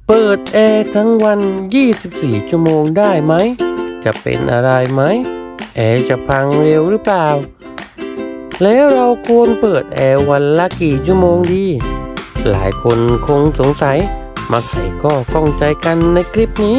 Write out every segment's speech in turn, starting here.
เปิดแอร์ทั้งวัน24ชั่วโมงได้ไหมจะเป็นอะไรไหมแอร์จะพังเร็วหรือเปล่าแล้วเราควรเปิดแอร์วันละกี่ชั่วโมงดีหลายคนคงสงสัยมาไขข้อข้องใจกันในคลิปนี้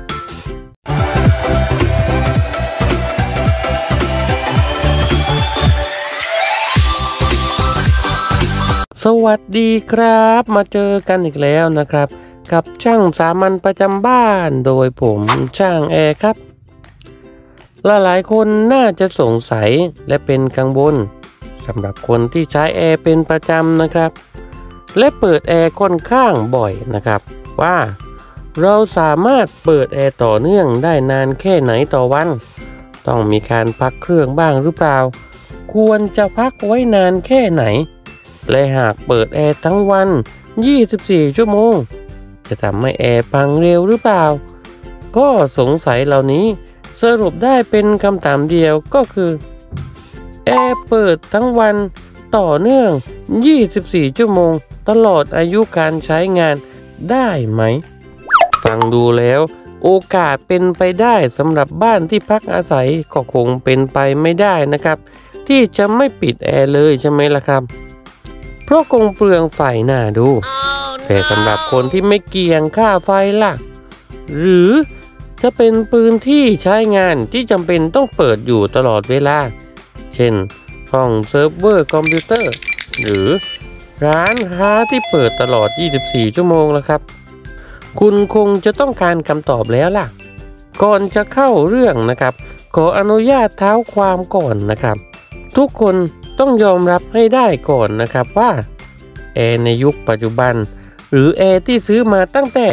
สวัสดีครับมาเจอกันอีกแล้วนะครับกับช่างสามัญประจำบ้านโดยผมช่างแอร์ครับหลายคนน่าจะสงสัยและเป็นกังวลสำหรับคนที่ใช้แอร์เป็นประจำนะครับและเปิดแอร์ค่อนข้างบ่อยนะครับว่าเราสามารถเปิดแอร์ต่อเนื่องได้นานแค่ไหนต่อวันต้องมีการพักเครื่องบ้างหรือเปล่าควรจะพักไว้นานแค่ไหนและหากเปิดแอร์ทั้งวัน24ชั่วโมงจะทำให้แอร์พังเร็วหรือเปล่าก็สงสัยเหล่านี้สรุปได้เป็นคำถามเดียวก็คือแอร์เปิดทั้งวันต่อเนื่อง24ชั่วโมงตลอดอายุการใช้งานได้ไหมฟังดูแล้วโอกาสเป็นไปได้สำหรับบ้านที่พักอาศัยก็คงเป็นไปไม่ได้นะครับที่จะไม่ปิดแอร์เลยใช่ไหมล่ะครับเพราะคงเปลืองไฟน่าดูแต่สำหรับคนที่ไม่เกี่ยงค่าไฟล่ะหรือจะเป็นพื้นที่ใช้งานที่จำเป็นต้องเปิดอยู่ตลอดเวลาเช่นห้องเซิร์ฟเวอร์คอมพิวเตอร์หรือร้านค้าที่เปิดตลอด24ชั่วโมงแล้วครับคุณคงจะต้องการคำตอบแล้วล่ะก่อนจะเข้าเรื่องนะครับขออนุญาตเท้าความก่อนนะครับทุกคนต้องยอมรับให้ได้ก่อนนะครับว่าแอร์ในยุคปัจจุบันหรือแอร์ที่ซื้อมาตั้งแต่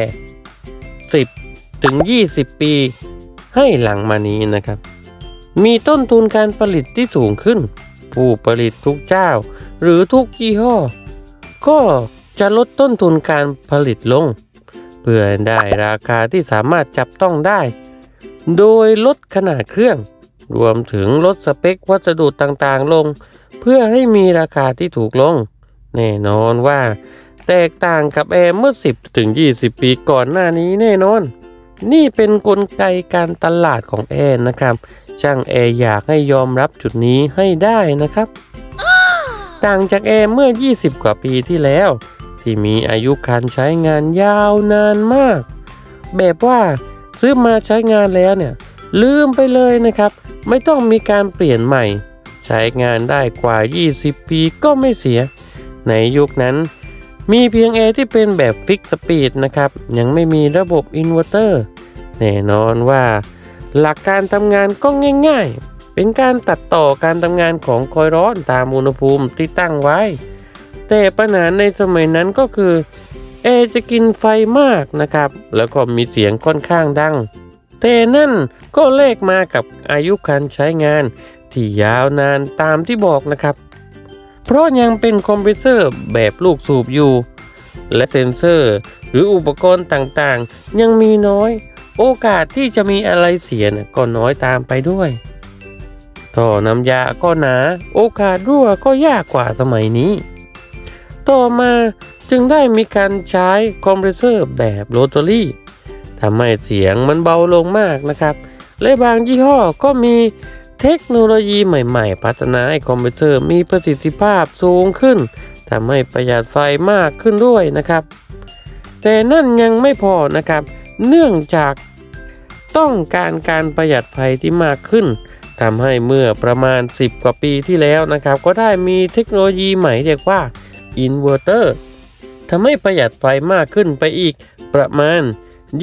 10 ถึง 20 ปีให้หลังมานี้นะครับมีต้นทุนการผลิตที่สูงขึ้นผู้ผลิตทุกเจ้าหรือทุกยี่ห้อก็จะลดต้นทุนการผลิตลงเพื่อได้ราคาที่สามารถจับต้องได้โดยลดขนาดเครื่องรวมถึงลดสเปควัสดุต่างๆลงเพื่อให้มีราคาที่ถูกลงแน่นอนว่าแตกต่างกับแอร์เมื่อ10 ถึง 20 ปีก่อนหน้านี้แน่นอนนี่เป็นกลไกการตลาดของแอร์นะครับช่างแอร์อยากให้ยอมรับจุดนี้ให้ได้นะครับต่างจากแอร์เมื่อ20 กว่าปีที่แล้วที่มีอายุการใช้งานยาวนานมากแบบว่าซื้อมาใช้งานแล้วเนี่ยลืมไปเลยนะครับไม่ต้องมีการเปลี่ยนใหม่ใช้งานได้กว่า20 ปีก็ไม่เสียในยุคนั้นมีเพียงแอร์ที่เป็นแบบฟิกสปีดนะครับยังไม่มีระบบอินเวอร์เตอร์แน่นอนว่าหลักการทำงานก็ง่ายๆเป็นการตัดต่อการทำงานของคอยล์ร้อนตามอุณหภูมิที่ตั้งไว้แต่ปัญหาในสมัยนั้นก็คือแอร์จะกินไฟมากนะครับแล้วก็มีเสียงค่อนข้างดังแต่นั่นก็แลกมากับอายุการใช้งานที่ยาวนานตามที่บอกนะครับเพราะยังเป็นคอมเพรสเซอร์แบบลูกสูบอยู่และเซ็นเซอร์หรืออุปกรณ์ต่างๆยังมีน้อยโอกาสที่จะมีอะไรเสียก็น้อยตามไปด้วยท่อน้ำยาก็หนาโอกาสรั่วก็ยากกว่าสมัยนี้ต่อมาจึงได้มีการใช้คอมเพรสเซอร์แบบโรตารี่ทำให้เสียงมันเบาลงมากนะครับและบางยี่ห้อก็มีเทคโนโลยีใหม่ๆพัฒนาให้คอมเพรสเซอร์มีประสิทธิภาพสูงขึ้นทำให้ประหยัดไฟมากขึ้นด้วยนะครับแต่นั่นยังไม่พอนะครับเนื่องจากต้องการประหยัดไฟที่มากขึ้นทำให้เมื่อประมาณ10 กว่าปีที่แล้วนะครับก็ได้มีเทคโนโลยีใหม่เรียกว่าอินเวอร์เตอร์ทำให้ประหยัดไฟมากขึ้นไปอีกประมาณ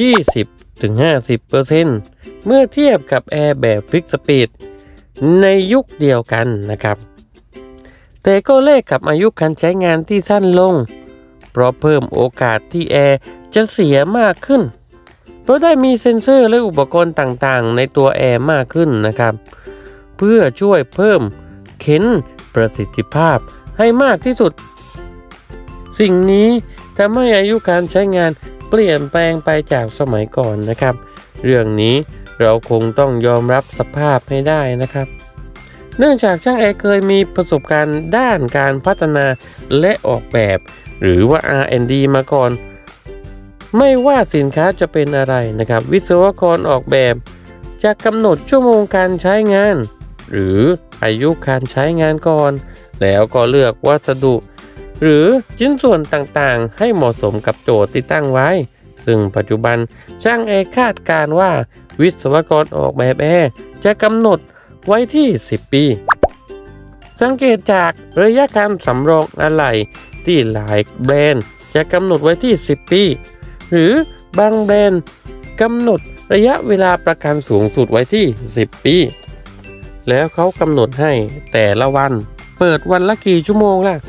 20-50% เมื่อเทียบกับแอร์แบบฟิกสปีดในยุคเดียวกันนะครับแต่ก็แลกกับอายุการใช้งานที่สั้นลงเพราะเพิ่มโอกาสที่แอร์จะเสียมากขึ้นเพราะได้มีเซ็นเซอร์และอุปกรณ์ต่างๆในตัวแอร์มากขึ้นนะครับเพื่อช่วยเพิ่มเข็นประสิทธิภาพให้มากที่สุดสิ่งนี้ทำให้อายุการใช้งานเปลี่ยนแปลงไปจากสมัยก่อนนะครับเรื่องนี้เราคงต้องยอมรับสภาพให้ได้นะครับเนื่องจากช่างแอร์เคยมีประสบการณ์ด้านการพัฒนาและออกแบบหรือว่า R&D มาก่อนไม่ว่าสินค้าจะเป็นอะไรนะครับวิศวกรออกแบบจะกำหนดชั่วโมงการใช้งานหรืออายุการใช้งานก่อนแล้วก็เลือกวัสดุหรือชิ้นส่วนต่างๆให้เหมาะสมกับโจทย์ที่ตั้งไว้ซึ่งปัจจุบันช่างแอร์คาดการณ์ว่าวิศวกรออกแบบแอร์จะกำหนดไว้ที่10 ปีสังเกตจากระยะการสำรองอะไหล่ที่หลายแบรนด์จะกำหนดไว้ที่10 ปีหรือบางแบรนด์กำหนดระยะเวลาประกันสูงสุดไว้ที่10 ปีแล้วเขากำหนดให้แต่ละวันเปิดวันละกี่ชั่วโมงล่ะ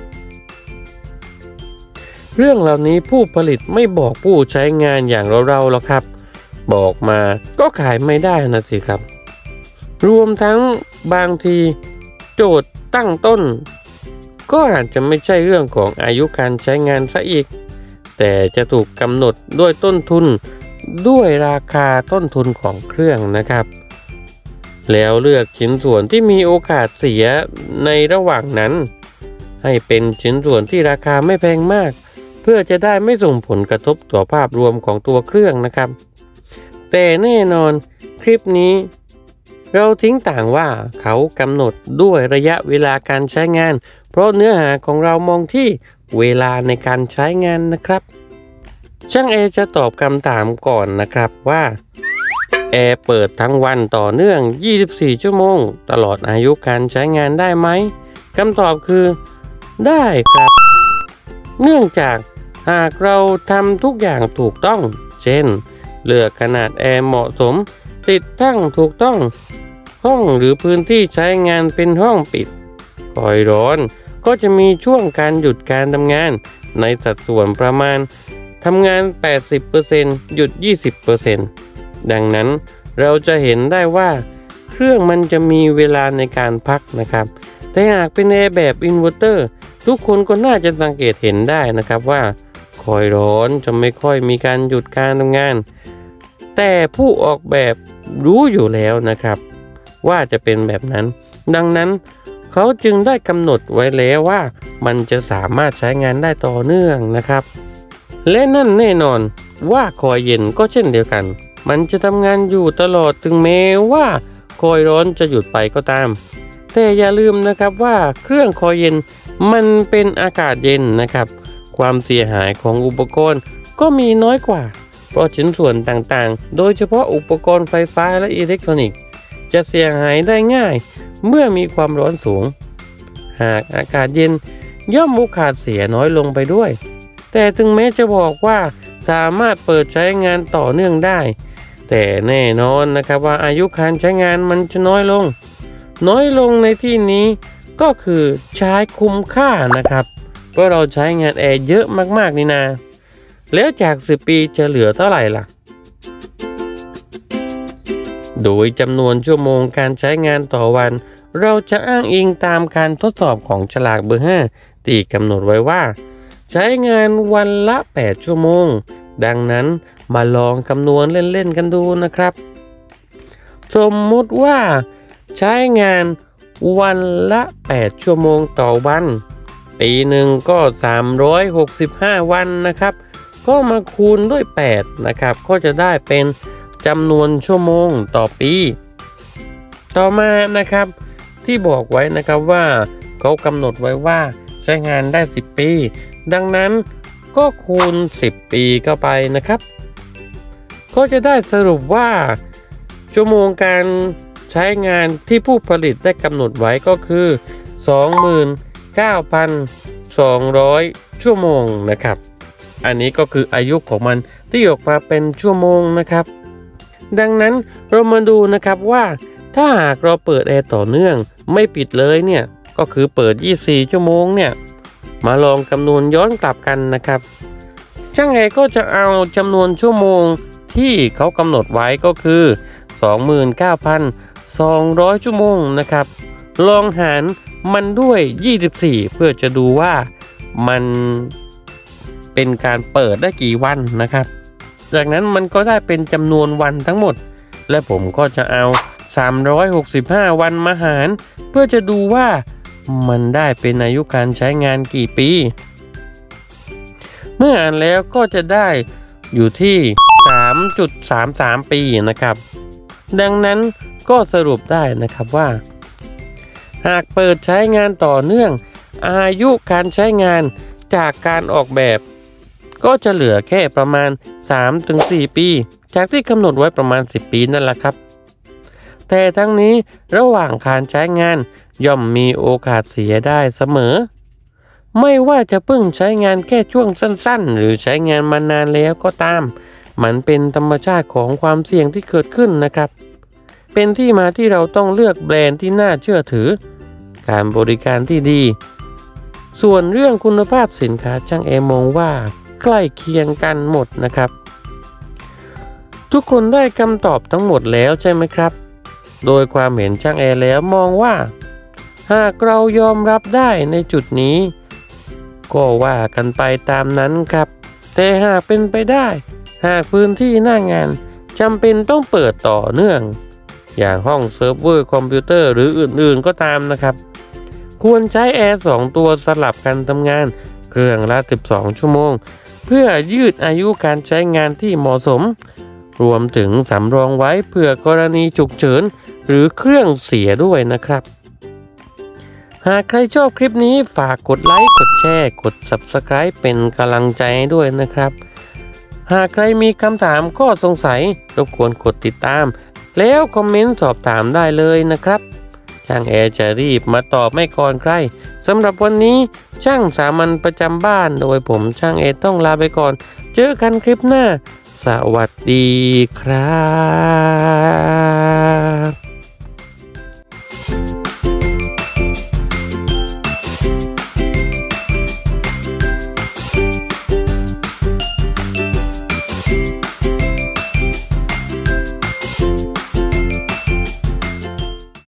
เรื่องเหล่านี้ผู้ผลิตไม่บอกผู้ใช้งานอย่างเราหรอกครับบอกมาก็ขายไม่ได้นะสิครับรวมทั้งบางทีโจทย์ตั้งต้นก็อาจจะไม่ใช่เรื่องของอายุการใช้งานซะอีกแต่จะถูกกำหนดด้วยต้นทุนด้วยราคาต้นทุนของเครื่องนะครับแล้วเลือกชิ้นส่วนที่มีโอกาสเสียในระหว่างนั้นให้เป็นชิ้นส่วนที่ราคาไม่แพงมากเพื่อจะได้ไม่ส่งผลกระทบต่อภาพรวมของตัวเครื่องนะครับแต่แน่นอนคลิปนี้เราทิ้งต่างว่าเขากำหนดด้วยระยะเวลาการใช้งานเพราะเนื้อหาของเรามองที่เวลาในการใช้งานนะครับช่างแอร์จะตอบคำถามก่อนนะครับว่าแอร์เปิดทั้งวันต่อเนื่อง24 ชั่วโมงตลอดอายุการใช้งานได้ไหมคำตอบคือได้ครับเนื่องจากหากเราทำทุกอย่างถูกต้องเช่นเลือกขนาดแอร์เหมาะสมติดตั้งถูกต้องห้องหรือพื้นที่ใช้งานเป็นห้องปิดคอยร้อนก็จะมีช่วงการหยุดการทำงานในสัดส่วนประมาณทำงาน 80% หยุด 20% ดังนั้นเราจะเห็นได้ว่าเครื่องมันจะมีเวลาในการพักนะครับแต่หากเป็นแอร์แบบอินเวอร์เตอร์ทุกคนก็น่าจะสังเกตเห็นได้นะครับว่าคอยร้อนจะไม่ค่อยมีการหยุดการทำงานแต่ผู้ออกแบบรู้อยู่แล้วนะครับว่าจะเป็นแบบนั้นดังนั้นเขาจึงได้กำหนดไว้แล้วว่ามันจะสามารถใช้งานได้ต่อเนื่องนะครับและนั่นแน่นอนว่าคอยเย็นก็เช่นเดียวกันมันจะทำงานอยู่ตลอดถึงแม้ว่าคอยร้อนจะหยุดไปก็ตามแต่อย่าลืมนะครับว่าเครื่องคอยเย็นมันเป็นอากาศเย็นนะครับความเสียหายของอุปกรณ์ก็มีน้อยกว่าเพราะชิ้นส่วนต่างๆโดยเฉพาะอุปกรณ์ไฟฟ้าและอิเล็กทรอนิกส์จะเสียหายได้ง่ายเมื่อมีความร้อนสูงหากอากาศเย็นย่อมโอกาสเสียน้อยลงไปด้วยแต่ถึงแม้จะบอกว่าสามารถเปิดใช้งานต่อเนื่องได้แต่แน่นอนนะครับว่าอายุการใช้งานมันจะน้อยลงในที่นี้ก็คือใช้คุ้มค่านะครับเพราะเราใช้งานแอร์เยอะมากๆนี่นาแล้วจาก10 ปีจะเหลือเท่าไหร่ล่ะโดยจำนวนชั่วโมงการใช้งานต่อวันเราจะอ้างอิงตามการทดสอบของฉลากเบอร์ 5ที่กำหนดไว้ว่าใช้งานวันละ8 ชั่วโมงดังนั้นมาลองคำนวณเล่นๆกันดูนะครับสมมุติว่าใช้งานวันละ8 ชั่วโมงต่อวันปีหนึ่งก็365 วันนะครับก็มาคูณด้วย8นะครับก็จะได้เป็นจำนวนชั่วโมงต่อปีต่อมานะครับที่บอกไว้นะครับว่าเขากำหนดไว้ว่าใช้งานได้10 ปีดังนั้นก็คูณ10 ปีเข้าไปนะครับก็จะได้สรุปว่าชั่วโมงการใช้งานที่ผู้ผลิตได้กำหนดไว้ก็คือ 29,200 ชั่วโมงนะครับอันนี้ก็คืออายุของมันที่ออกมาเป็นชั่วโมงนะครับดังนั้นเรามาดูนะครับว่าถ้าหากเราเปิดแอร์ต่อเนื่องไม่ปิดเลยเนี่ยก็คือเปิด24 ชั่วโมงเนี่ยมาลองคำนวณย้อนกลับกันนะครับช่างแอร์ก็จะเอาจำนวนชั่วโมงที่เขากำหนดไว้ก็คือ 29,200 ชั่วโมงนะครับลองหารมันด้วย24เพื่อจะดูว่ามันเป็นการเปิดได้กี่วันนะครับจากนั้นมันก็ได้เป็นจำนวนวันทั้งหมดและผมก็จะเอา365 วันมาหารเพื่อจะดูว่ามันได้เป็นอายุการใช้งานกี่ปีเมื่ออ่านแล้วก็จะได้อยู่ที่ 3.33 ปีนะครับดังนั้นก็สรุปได้นะครับว่าหากเปิดใช้งานต่อเนื่องอายุการใช้งานจากการออกแบบก็จะเหลือแค่ประมาณ 3-4 ปีจากที่กำหนดไว้ประมาณ 10 ปีนั่นแหละครับแต่ทั้งนี้ระหว่างการใช้งานย่อมมีโอกาสเสียได้เสมอไม่ว่าจะเพิ่งใช้งานแค่ช่วงสั้นๆหรือใช้งานมานานแล้วก็ตามมันเป็นธรรมชาติของความเสี่ยงที่เกิดขึ้นนะครับเป็นที่มาที่เราต้องเลือกแบรนด์ที่น่าเชื่อถือการบริการที่ดีส่วนเรื่องคุณภาพสินค้าช่างแอร์มองว่าใกล้เคียงกันหมดนะครับทุกคนได้คำตอบทั้งหมดแล้วใช่ไหมครับโดยความเห็นช่างแอร์แล้วมองว่าหากเรายอมรับได้ในจุดนี้ก็ว่ากันไปตามนั้นครับแต่หากเป็นไปได้หากพื้นที่หน้างานจำเป็นต้องเปิดต่อเนื่องอย่างห้องเซิร์ฟเวอร์คอมพิวเตอร์หรืออื่นๆก็ตามนะครับควรใช้แอร์2ตัวสลับกันทำงานเครื่องละ12 ชั่วโมงเพื่อยืดอายุการใช้งานที่เหมาะสมรวมถึงสำรองไว้เผื่อกรณีฉุกเฉินหรือเครื่องเสียด้วยนะครับหากใครชอบคลิปนี้ฝากกดไลค์กดแชร์กด Subscribe เป็นกำลังใจให้ด้วยนะครับหากใครมีคำถามข้อสงสัยรบกวนกดติดตามแล้วคอมเมนต์สอบถามได้เลยนะครับช่างแอร์จะรีบมาตอบไม่ก่อนใครสำหรับวันนี้ช่างสามัญประจำบ้านโดยผมช่างแอร์ต้องลาไปก่อนเจอกันคลิปหน้าสวัสดีครับ